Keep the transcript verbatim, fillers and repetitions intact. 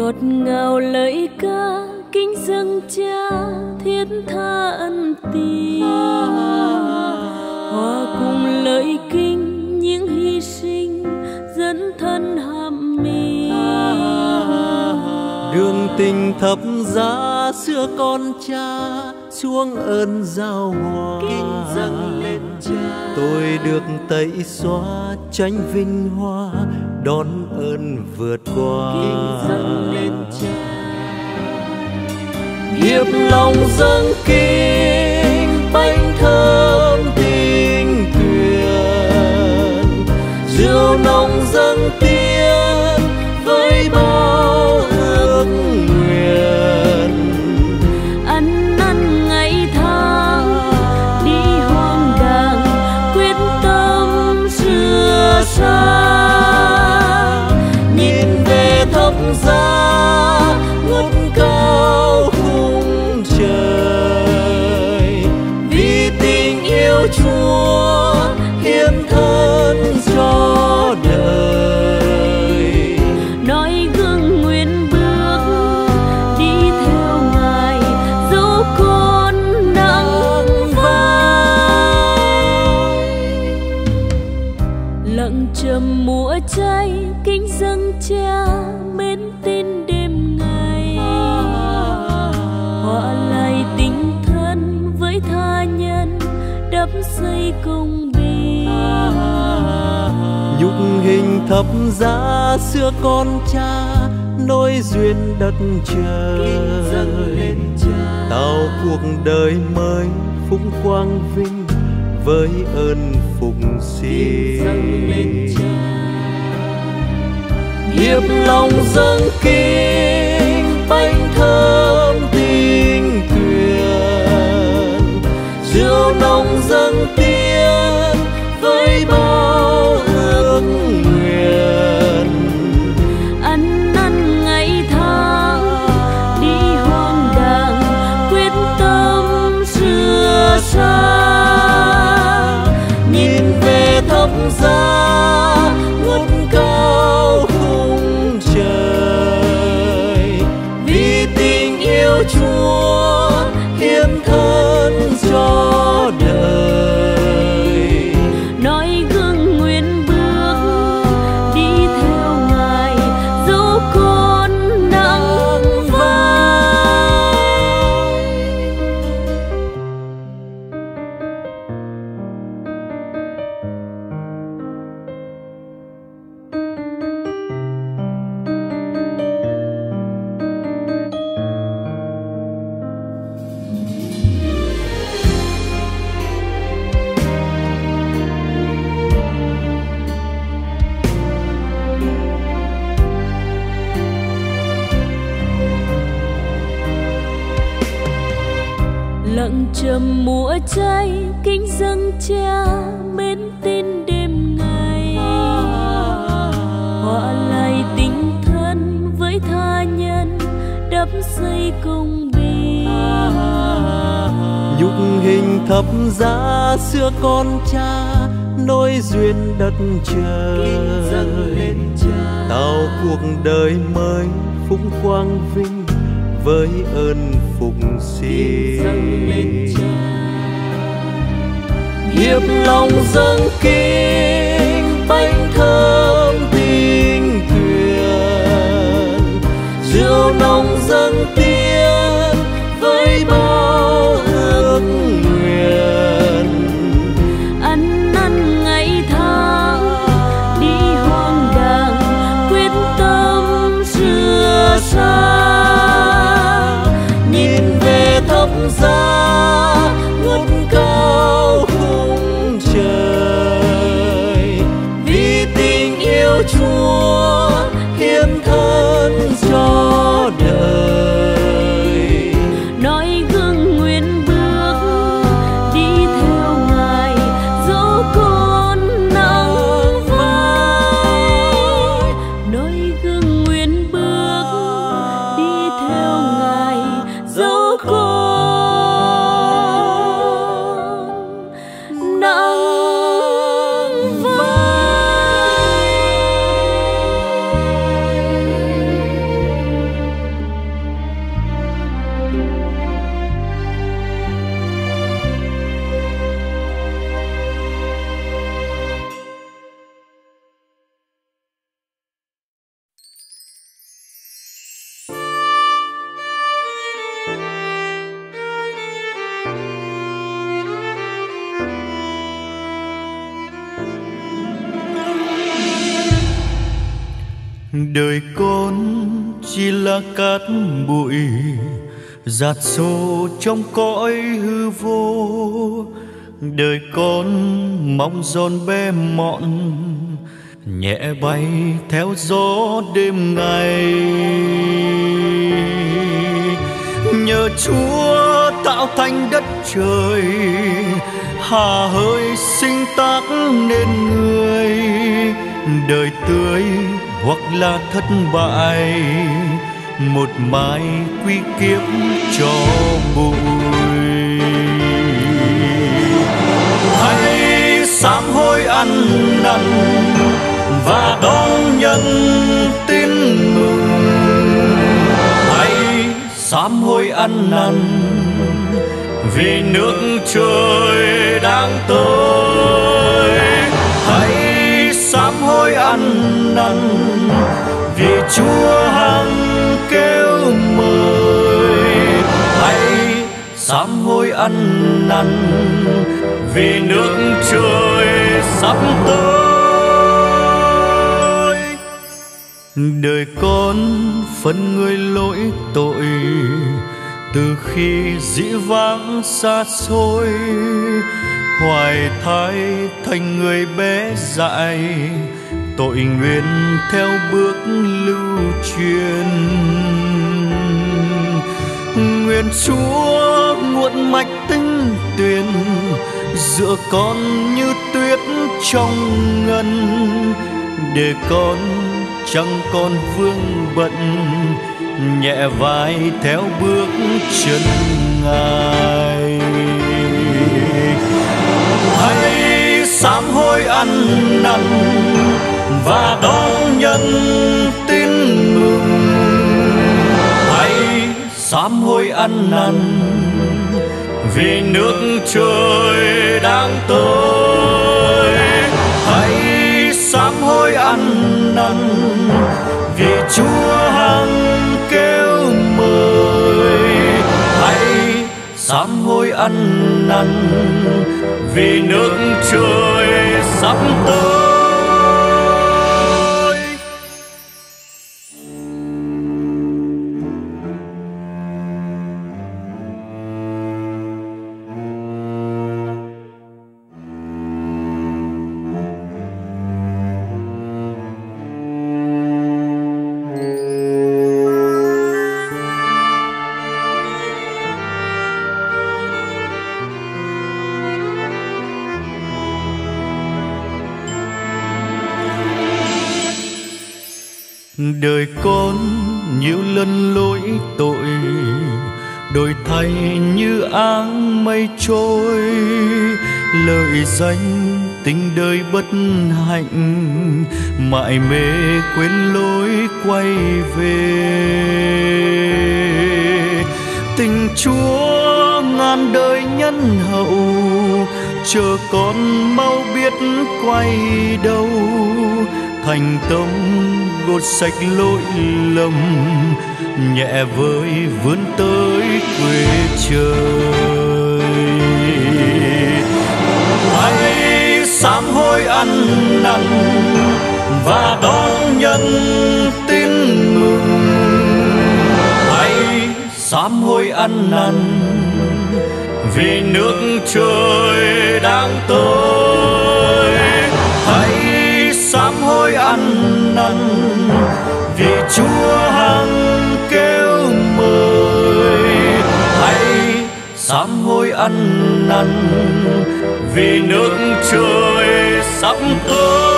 ngọt ngào lời ca kính dâng cha thiết tha ân tình, hòa cùng lời kinh những hy sinh dẫn thân hàm mình. Đường tình thập giá xưa con cha chuông ơn giao hòa, kính dâng lên cha. Tôi được tẩy xóa tranh vinh hoa, đón ơn vượt qua, kính dâng lên cha. hiệp lòng dâng kính bánh thơm tình tuyệt, rượu nồng dâng tiếng với bao ước nguyện. Ăn năn ngày tháng đi hoang đàng, quyết tâm sửa sang, Nhìn về thập giá ngút cao khung trời, vì tình yêu Chúa hiến thân cho đời. noi gương nguyện bước đi theo Ngài, dẫu con nắng vai. Lặng trầm mùa cháy kính dâng cha mến tin đêm ngày, hòa lại tình thân với tha nhân đắp xây công bình. Nhục hình thập giá xưa con cha nối duyên đất trời, tạo cuộc đời mới phúc quang vinh với ơn phục sinh. Hiệp lòng dâng kính bánh thơm tình tuyệt, rượu nồng dâng tiếng với bao ước nguyện. Ăn năn ngày tháng đi hoang đàng, quyết tâm sửa sang, Nhìn về thập giá ngút cao khung trời, vì tình yêu Chúa hiến thân cho đời. noi gương nguyện bước đi theo Ngài, dẫu con nắng vai. Lặng trầm mùa cháy kính dâng cha mến tin đêm ngày, hòa lại tình thân với tha nhân đắp xây công bình. Nhục hình thập giá xưa con cha nối duyên đất trời, tạo cuộc đời mới phúc quang vinh với ơn phục sinh. Hiệp lòng dâng kính bánh thơm tình tuyệt, rượu nồng dâng tiếng với bao ước nguyện. Ăn năn ngày tháng đi hoang đàng, quyết tâm sửa sang, Nhìn về thập giá ngút cao khung trời, vì tình yêu Chúa hiến thân cho đời. Đời con chỉ là cát bụi dạt xô trong cõi hư vô. Đời con mong giòn bé mọn nhẹ bay theo gió đêm ngày. Nhờ Chúa tạo thành đất trời, hà hơi sinh tác nên người. Đời tươi hoặc là thất bại, một mai quy kiếp cho bụi. Hãy sám hối ăn năn và đón nhận tin mừng. Hãy sám hối ăn năn vì nước trời đang tới. Hãy sám hối ăn năn vì Chúa hằng kêu mời. Hãy sám hối ăn năn vì nước trời sắp tới. Đời con phân người lỗi tội từ khi dĩ vãng xa xôi. Hoài thai thành người bé dại, tội nguyện theo bước lưu truyền. Nguyện Chúa nguồn mạch tinh tuyền giữa con như tuyết trong ngân, để con chẳng còn vương bận nhẹ vai theo bước chân Ngài. Hãy sám hối ăn năn và đón nhận tin mừng. Hãy sám hối ăn năn vì nước trời đang tới. Hãy sám hối ăn năn vì Chúa hằng kêu mời. Hãy sám hối ăn năn vì nước trời sắp tới. Đời con nhiều lần lỗi tội, đổi thay như áng mây trôi. Lợi danh tình đời bất hạnh, mãi mê quên lối quay về. Tình Chúa ngàn đời nhân hậu, chờ con mau biết quay đầu. Thành tâm gột sạch lỗi lầm, nhẹ vơi vươn tới quê trời. Hãy sám hối ăn năn và đón nhận tin mừng. Hãy sám hối ăn năn vì nước trời đang tới. Hãy sám hối ăn năn vì Chúa hằng kêu mời. Hãy sám hối ăn năn vì nước trời sắp tới.